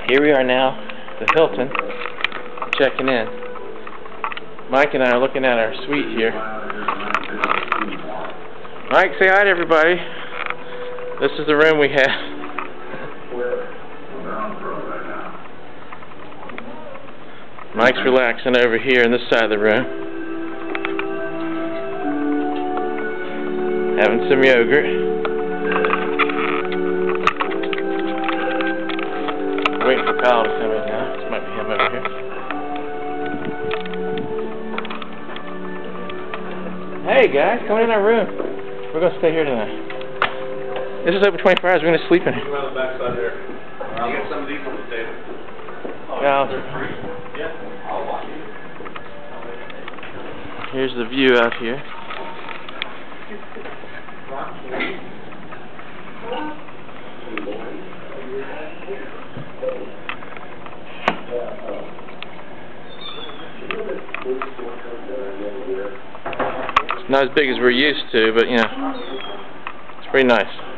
Here we are now, the Hilton, checking in. Mike and I are looking at our suite here. Mike, say hi to everybody. This is the room we have. Mike's relaxing over here on this side of the room. Having some yogurt. Waiting for Kyle to come in now. This might be him over here. Hey guys, come in our room. We're going to stay here tonight. This is open 24 hours. We're going to sleep in here. Come out the back side there. You get some of these on the table. Now, they're free? Yeah. I'll watch you. Here's the view out here. It's not as big as we're used to, but you know, it's pretty nice.